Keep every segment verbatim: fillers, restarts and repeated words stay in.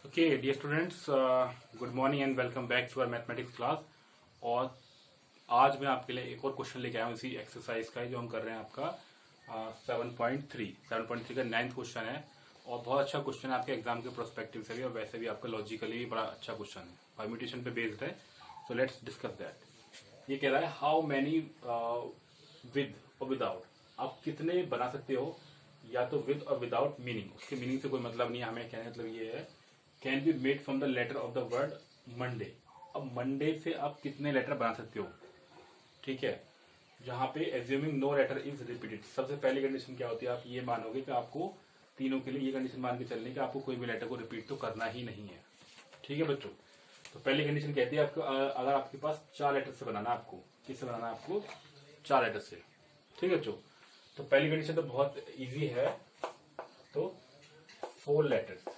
Okay dear students, good morning and welcome back to our mathematics class. और आज मैं आपके लिए एक और क्वेश्चन लेके आया हूँ इसी एक्सरसाइज का, जो हम कर रहे हैं आपका seven point three seven point three का नाइन्थ क्वेश्चन है। और बहुत अच्छा क्वेश्चन है आपके एग्जाम के प्रोस्पेक्टिव से भी, और वैसे भी आपका लॉजिकली भी बड़ा अच्छा क्वेश्चन है, परम्यूटेशन पे बेस्ड है। So let's discuss that. ये कह रहा है हाउ मैनी विद और विदाउट, आप कितने बना सकते हो, या तो विद और विदाउट मीनिंग। उसके मीनिंग से कोई मतलब नहीं है हमें, कहने मतलब ये है can be made from the letter of the word Monday. अब मंडे से आप कितने लेटर बना सकते हो, ठीक है। जहां पे assuming no letter is repeated, सबसे पहली कंडीशन क्या होती है, आप ये मानोगे कि आपको तीनों के लिए ये कंडीशन मान के चलने कि आपको कोई भी लेटर को रिपीट तो करना ही नहीं है, ठीक है बच्चों। तो पहली कंडीशन कहती है आपको अगर आपके पास चार लेटर से बनाना, आपको किससे बनाना है, आपको चार लेटर से, ठीक है बच्चों। तो पहली कंडीशन तो बहुत इजी है, तो four letters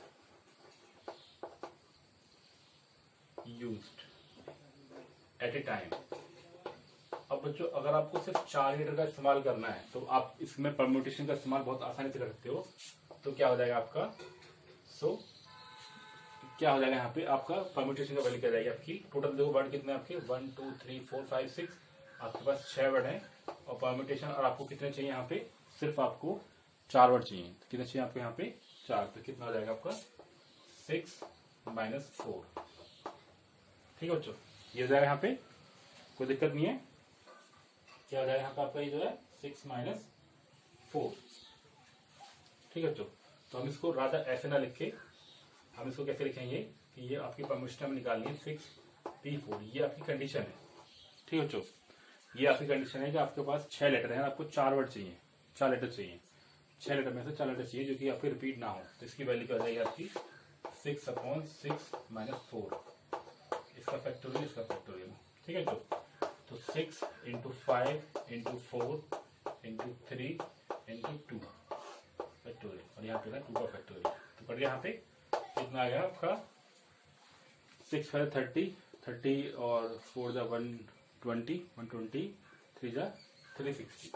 used at a time. अब बच्चों अगर आपको सिर्फ चार लेटर का इस्तेमाल करना है तो आप इसमें परम्यूटेशन का इस्तेमाल बहुत आसानी से कर सकते हो। तो क्या हो जाएगा आपका, सो so, क्या हो जाएगा यहाँ पे आपका परम्यूटेशन का वैल्यू क्या जाएगी आपकी। टोटल देखो वर्ड कितने आपके, one two three four five six, आपके पास छह वर्ड है। और परम्यूटेशन और आपको कितने चाहिए यहाँ पे, सिर्फ आपको चार वर्ड चाहिए। तो कितने चाहिए आपको यहाँ पे, चार। तो कितना हो जाएगा आपका, सिक्स माइनस फोर, ठीक है बच्चों। ये हो जाएगा यहाँ पे, कोई दिक्कत नहीं है। क्या हो जाएगा यहाँ पे आपका, ये जो है सिक्स माइनस फोर, ठीक है बच्चों। तो हम इसको राजा ऐसे ना लिख के हम इसको कैसे लिखेंगे कि ये आपकी परम्यूटेशन में निकालनी है सिक्स पी फोर। ये आपकी कंडीशन है, ठीक है बच्चों। ये आपकी कंडीशन है कि आपके पास छह लेटर है, आपको चार वर्ड चाहिए, चार लेटर चाहिए, छह लेटर में से चार लेटर चाहिए जो कि आपके रिपीट ना हो। तो इसकी वैल्यू क्या हो जाएगी आपकी, six upon six minus four, इसका फैक्टोरियल, इसका फैक्टोरियल, ठीक है तो तो six into five into four into three into two factorial, और यहाँ पे ना टू का फैक्टोरियल। तो पड़ गया यहाँ पे कितना आ गया आपका, सिक्स फाइव थर्टी, थर्टी और फोर जा one twenty, one twenty, three जा थ्री सिक्सटी।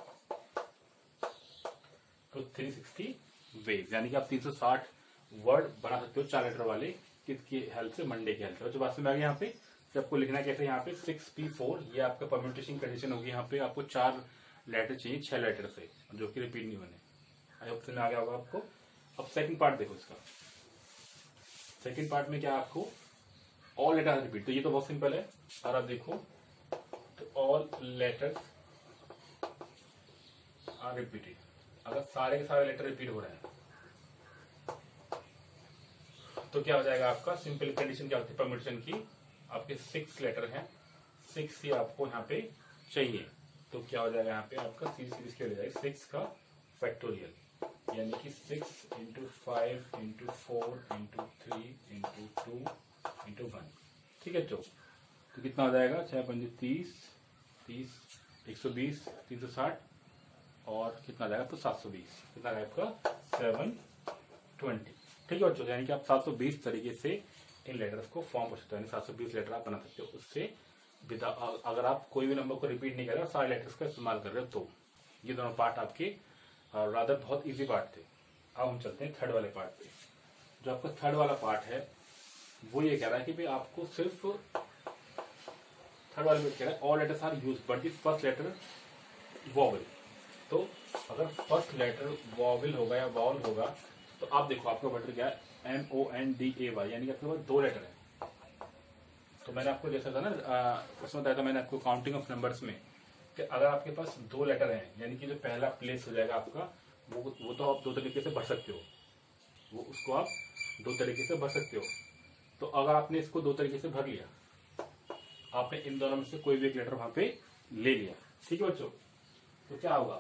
तो थ्री सिक्सटी वेज, यानी कि आप तीन सौ साठ वर्ड बना सकते हो चार लेटर वाले, किसकी हेल्प से, मंडे की हेल्प से। जो बात में आ गया यहाँ पे आपको लिखना है कैसे, यहाँ पे सिक्स पी फोर, ये आपका परम्यूटेशन कंडीशन होगी। यहाँ पे आपको चार लेटर चाहिए छह लेटर से, जो कि रिपीट नहीं बने। आई होप समझ आ गया होगा आपको। अब सेकंड पार्ट देखो इसका, सेकंड पार्ट में क्या आपको ऑल लेटर रिपीट। तो ये तो बहुत सिंपल है, और आप देखो तो ऑल लेटर्स आर रिपीटेड। अगर सारे के सारे लेटर रिपीट हो रहे हैं तो क्या हो जाएगा आपका, सिंपल कंडीशन क्या होती है परम्यूटेशन की, आपके सिक्स लेटर हैं, सिक्स ही आपको यहाँ पे चाहिए। तो क्या हो जाएगा यहाँ पे आपका सीरीज सीरीज क्या हो जाएगा, सिक्स का फैक्टोरियल, यानी कि six into five into four into three into two into one, ठीक है। तो तो कितना हो जाएगा, छह पंजे तीस, तीस एक सौ बीस, तीन सौ साठ, और कितना आ जाएगा तो सात सौ बीस, कितना आ जाएगा आपका सेवन ट्वेंटी, ठीक है बच्चों। यानी कि आप सात सौ बीस तरीके से इन लेटर्स को फॉर्म कर सकते हो, यानी सात सौ बीस लेटर आप बना सकते हो उससे बिना, अगर आप कोई भी नंबर को रिपीट नहीं कर रहे हो, सारे लेटर्स का इस्तेमाल कर रहे हो। तो ये दोनों पार्ट आपके रादर बहुत इजी पार्ट थे। अब हम चलते हैं थर्ड वाले पार्ट पे। जो आपका थर्ड वाला पार्ट है वो ये कह रहा है कि भाई आपको सिर्फ, थर्ड वाले में कह रहा है all letters are use but the first letter vowel. तो अगर फर्स्ट लेटर वॉवल होगा या वॉवल होगा तो आप देखो आपका वर्ड क्या है, M O N D A Y, यानी कि आपके पास दो लेटर है। तो मैंने आपको जैसा था ना उसमें बताया था मैंने आपको काउंटिंग ऑफ नंबर्स में, कि अगर आपके पास दो लेटर हैं, यानी कि जो पहला प्लेस हो जाएगा आपका वो वो तो आप दो तरीके से भर सकते हो, वो उसको आप दो तरीके से भर सकते हो। तो अगर आपने इसको दो तरीके से भर लिया, आपने इन दोनों में से कोई भी एक लेटर वहां पे ले लिया, ठीक है बच्चों। तो क्या होगा,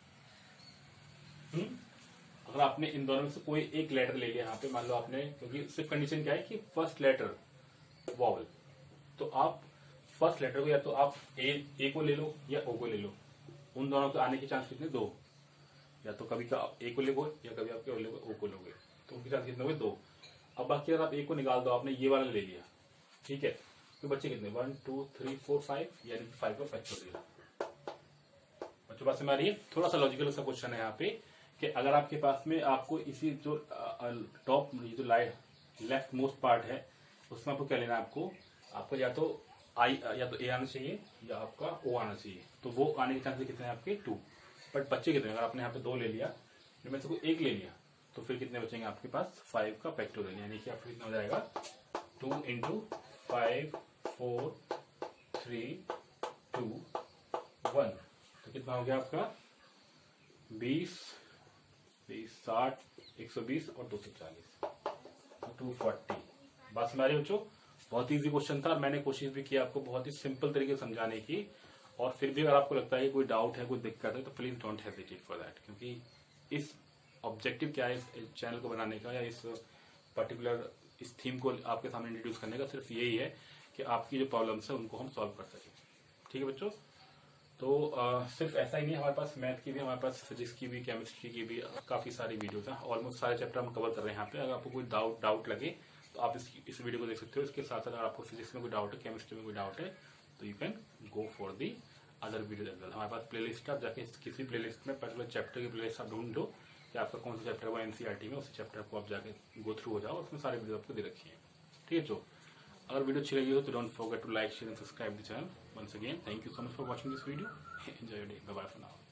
हम्म अगर आपने इन दोनों में से कोई एक लेटर ले लिया यहाँ पे, मान लो आपने, क्योंकि सिर्फ कंडीशन क्या है कि फर्स्ट लेटर वॉवल, तो आप फर्स्ट लेटर को या तो आप ए ए को ले लो या ओ को ले लो। उन दोनों के आने के चांस कितने, दो। या तो कभी का आप ए को लोगे या कभी आपके ओ को लोगे, तो उनके चांस कितने हो गए, दो। अब बाकी अगर आप ए को निकाल दो, आपने ये वाला ले लिया, ठीक है, तो बच्चे कितने, one two three four five, यानी कि फाइव का फैक्टोरियल। बच्चों बात समझ आ रही है। थोड़ा सा लॉजिकल सा क्वेश्चन है यहाँ पे कि अगर आपके पास में आपको इसी जो टॉप जो लाइन लेफ्ट मोस्ट पार्ट है उसमें आपको क्या लेना है, आपको आपको या तो आई या तो ए आना चाहिए या आपका ओ आना चाहिए। तो वो आने के चांसेस कितने हैं आपके टू, बट बच्चे कितने, अगर आपने यहाँ पे दो ले लिया, इनमें से कोई एक ले लिया तो फिर कितने बचेंगे आपके पास फाइव का फैक्टोरियल, यानी कि आपको कितना हो जाएगा two into five four three two one, तो कितना हो गया आपका बीस बीस साठ एक सौ बीस और दो सौ चालीस टू फोर्टी। बात समझ रहे हो बच्चों, बहुत इजी क्वेश्चन था। मैंने कोशिश भी की आपको बहुत ही सिंपल तरीके से समझाने की, और फिर भी अगर आपको लगता है कि कोई डाउट है कोई दिक्कत है तो please don't hesitate for that, क्योंकि इस ऑब्जेक्टिव क्या है इस चैनल को बनाने का या इस पर्टिकुलर इस थीम को आपके सामने इंट्रोड्यूस करने का, सिर्फ यही है कि आपकी जो प्रॉब्लम्स है उनको हम सॉल्व कर सकें। ठीक है बच्चों, तो आ, सिर्फ ऐसा ही नहीं, हमारे पास मैथ की भी, हमारे पास फिजिक्स की भी, केमिस्ट्री की भी काफी सारी वीडियोस हैं। ऑलमोस्ट सारे चैप्टर हम कवर कर रहे हैं यहाँ पे। अगर आपको कोई डाउट डाउट लगे तो आप इस इस वीडियो को देख सकते हो। इसके साथ साथ अगर आपको फिजिक्स में कोई डाउट है, केमिस्ट्री में कोई डाउट है, तो you can go for the other video as well. हमारे पास प्लेलिस्ट है, आप जाके किसी प्लेलिस्ट में पर्टिकुलर चैप्टर की प्लेलिस्ट आप ढूंढ लो कि आपका कौन सा चैप्टर हुआ एनसीईआरटी में, उस चैप्टर को आप जाके गो थ्रू हो जाओ, उसमें सारे वीडियो आपको दे रखी है। ठीक है जो, अगर वीडियो अच्छी लगी हो तो don't forget to like share and subscribe the channel. Once again thank you so much for watching this video. Enjoy your day, bye bye for now.